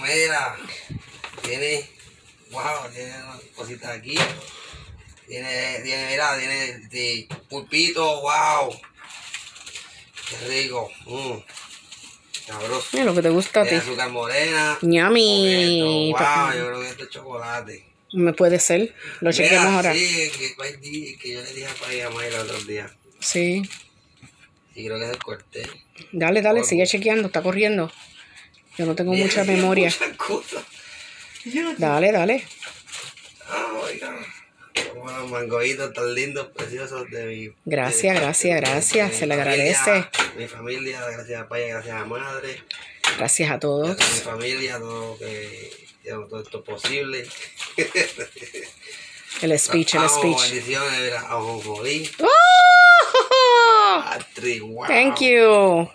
mira, tiene, wow, tiene unas cositas aquí. Mira, tiene pulpito, wow. Qué rico. Sabroso. Mira lo que te gusta a ti. Tiene azúcar morena. Yummy. Wow, yo creo que esto es chocolate. Me puede ser. Lo chequeamos ahora. Sí, que yo le dije a Mayra el otro día. Sí. Sí, creo que es el corte. Dale, sigue chequeando. Está corriendo. Yo no tengo mucha memoria. Muchas cosas. Dale. Oiga. Como los mangoitos tan lindos, preciosos de mi... Gracias. Se le agradece. Mi familia, gracias a Paya, gracias a Madre. Gracias a todos. Gracias a mi familia, todo esto posible. El speech. Bendiciones, mira, a Jonjolí. ¡Oh! Wow. Thank you.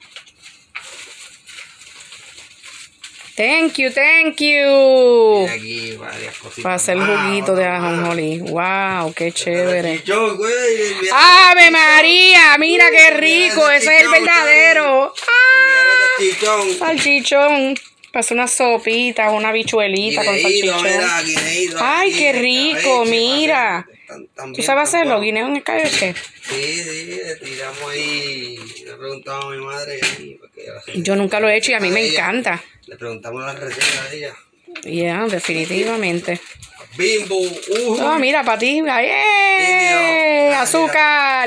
Mira aquí varias cositas. Para hacer juguito de ajonjolí. Wow, qué chévere. Chichón, güey. ¡Ave María! Mira qué rico. Ese es el verdadero. Chichón. Salchichón. Pasa una sopita, una bichuelita con salchichón. Ay, qué rico, mira. ¿Tú sabes hacerlo? ¿Guineo en escabeche? Sí, le tiramos ahí. Le preguntamos a mi madre. Yo nunca lo he hecho y a mí me encanta. Le preguntamos la receta de ella. Ya, definitivamente. Bimbo. Oh, mira, para ti. ¡Ay! ¡Azúcar!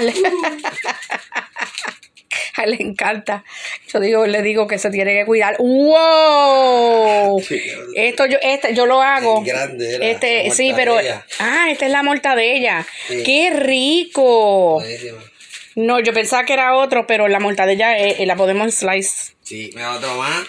A él le encanta. Le digo que se tiene que cuidar. ¡Wow! Yo lo hago. Grande era, sí, pero. Esta es la mortadella. Sí. ¡Qué rico! Buenísima. No, yo pensaba que era otro, pero la mortadella la podemos slice. Sí, me da otro más.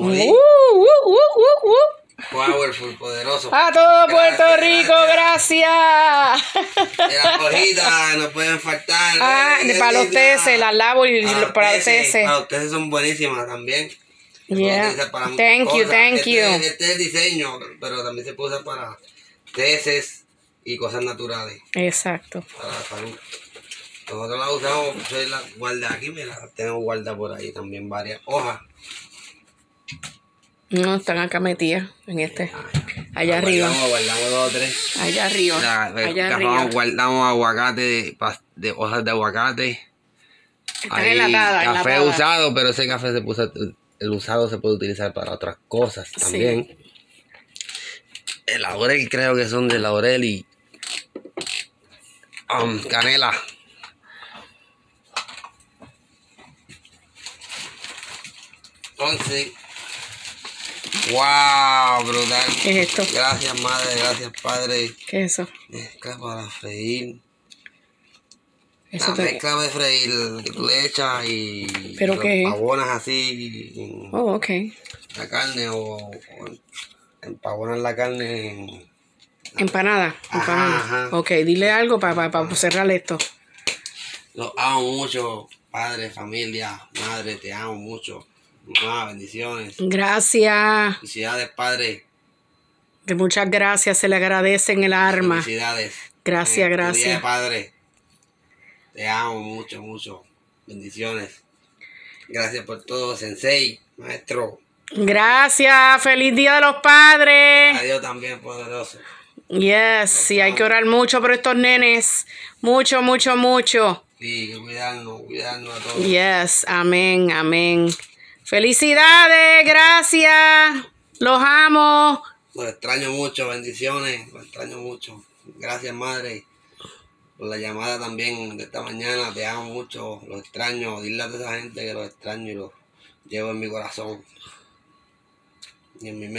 Powerful, poderoso. ¡A todo Puerto Rico! ¡Gracias! Las hojitas no pueden faltar. Para los teces, las lavo y para los teces. Para los teces son buenísimas también. Yeah. Thank you. Este es el diseño, pero también se puede usar para teces y cosas naturales. Exacto. Para la salud. Nosotros la usamos, yo la guardé aquí, me la tengo guardada por ahí también, varias hojas. No, están acá metidas en allá arriba. Guardamos 2 o 3. Allá arriba. Allá arriba. Guardamos aguacate, de hojas de aguacate. Están enlatadas. Café usado, pero ese café el usado se puede utilizar para otras cosas también. Sí. El laurel, creo que son de laurel y canela. Entonces, wow, brutal. ¿Qué es esto? Gracias, madre, gracias, padre. ¿Qué es eso? Mezcla para freír. Eso mezcla de freír que tú le echas y ¿pero qué? Empavonas así. Ok. La carne o empavonas la carne. Empanada. Ajá. Ok, dile algo para cerrar esto. Los amo mucho, padre, familia, madre, te amo mucho. Mamá, bendiciones. Gracias. Felicidades, padre. Muchas gracias, se le agradece en el alma. Felicidades. Gracias. Día, padre. Te amo mucho. Bendiciones. Gracias por todo, sensei, maestro. Gracias. Feliz Día de los Padres. A Dios también poderoso. Yes, sí, hay que orar mucho por estos nenes. Mucho. Sí, cuidarnos a todos. Yes, amén. Felicidades, gracias. Los amo. Los extraño mucho, bendiciones. Los extraño mucho. Gracias, madre, por la llamada también de esta mañana. Te amo mucho, los extraño. Dile a toda esa gente que los extraño y los llevo en mi corazón y en mi mente.